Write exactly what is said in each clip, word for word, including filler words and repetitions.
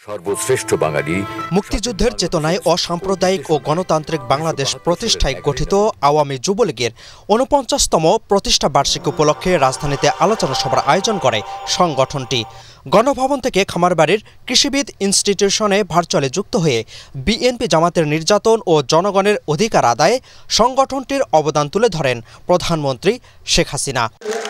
সর্বশ্রেষ্ঠ বাঙালি মুক্তিযুদ্ধের চেতনায় অসাম্প্রদায়িক ও গণতান্ত্রিক বাংলাদেশ প্রতিষ্ঠায় গঠিত আওয়ামী যুবলীগের ঊনপঞ্চাশতম প্রতিষ্ঠা বার্ষিকী উপলক্ষে রাজধানীতে আলোচনা সভার আয়োজন করে সংগঠনটি। গণভবন থেকে খামারবাড়ির কৃষিবিদ ইনস্টিটিউশনে ভার্চুয়ালি যুক্ত হয়ে বিএনপি জামাতের নির্যাতন ও জনগণের অধিকার আদায়ে সংগঠনটির অবদান তুলে ধরেন প্রধানমন্ত্রী শেখ হাসিনা।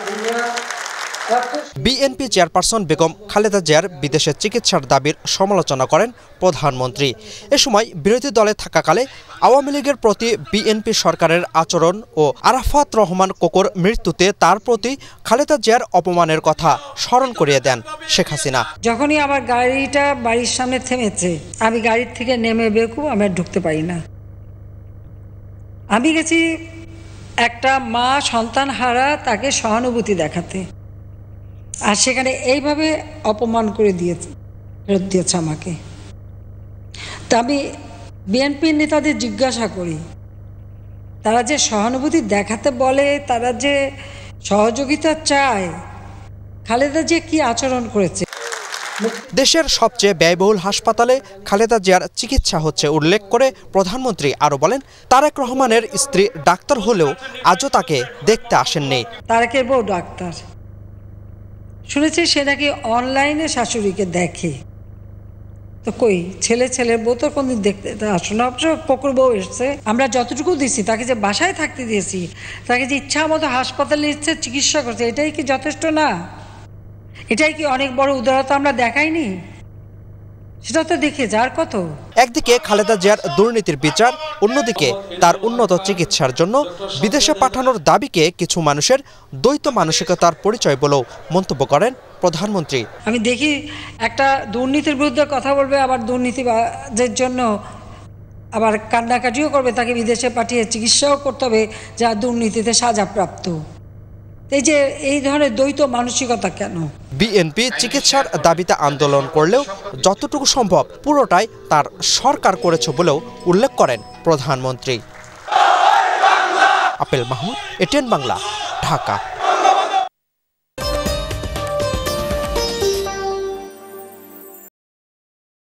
বিএনপি চেয়ারপারসন বেগম খালেদা জিয়ার বিদেশে চিকিৎসার দাবির সমালোচনা করেন প্রধানমন্ত্রী। এ সময় বিরোধী দলে থাকাকালে আওয়ামী লীগের প্রতি বিএনপি সরকারের আচরণ ও আরাফাত রহমান কোকোর মৃত্যুতে তার প্রতি খালেদা জিয়ার অপমানের কথা স্মরণ করিয়ে দেন শেখ হাসিনা। যখনই আমার গাড়িটা বাড়ির সামনে থেমেছে, আমি গাড়ির থেকে নেমে বেকু আমি ঢুকতে পারি না। আমি গেছি একটা মা সন্তান হারা তাকে সহানুভূতি দেখাতে, আর সেখানে এইভাবে অপমান করে দিয়েছে ফেরত দিয়েছে আমাকে। তা আমি বিএনপির নেতাদের জিজ্ঞাসা করি, তারা যে সহানুভূতি দেখাতে বলে, তারা যে সহযোগিতা চায়, খালেদা জিয়া কি আচরণ করেছে? দেশের সবচেয়ে ব্যয়বহুল হাসপাতালে খালেদা জিয়ার চিকিৎসা হচ্ছে উল্লেখ করে প্রধানমন্ত্রী আরও বলেন, তারেক রহমানের স্ত্রী ডাক্তার হলেও আজও তাকে দেখতে আসেননি। তারেকের বউ ডাক্তার, শুনেছি সে নাকি অনলাইনে শাশুড়িকে দেখে। তো কই ছেলে ছেলের বউ তো কোনদিন দেখতে আসলো না। অবশ্য কোকুর বউ এসছে, আমরা যতটুকু দিচ্ছি তাকে যে বাসায় থাকতে দিয়েছি, তাকে যে ইচ্ছা মতো হাসপাতালে ইচ্ছে চিকিৎসা করছে, এটাই কি যথেষ্ট না? এটাই কি অনেক বড় উদারতা আমরা দেখাইনি? সেটা তো দেখে যার কত। একদিকে খালেদা জিয়ার দুর্নীতির বিচার, অন্যদিকে তার উন্নত চিকিৎসার জন্য বিদেশে পাঠানোর দাবিকে কিছু মানুষের দ্বৈত মানসিকতার পরিচয় বলেও মন্তব্য করেন প্রধানমন্ত্রী। আমি দেখি একটা দুর্নীতির বিরুদ্ধে কথা বলবে, আবার দুর্নীতিবাজের জন্য আবার কান্নাকাটিও করবে, তাকে বিদেশে পাঠিয়ে চিকিৎসাও করতে হবে যা দুর্নীতিতে সাজাপ্রাপ্ত। এই যে এই ধরনের দ্বৈত মানসিকতা কেন? বিএনপি চিকিৎসার দাবিতে আন্দোলন করলেও যতটুকু সম্ভব পুরোটাই তার সরকার করেছে বলেও উল্লেখ করেন প্রধানমন্ত্রী। আপেল মাহমুদ, এটিএন বাংলা, ঢাকা।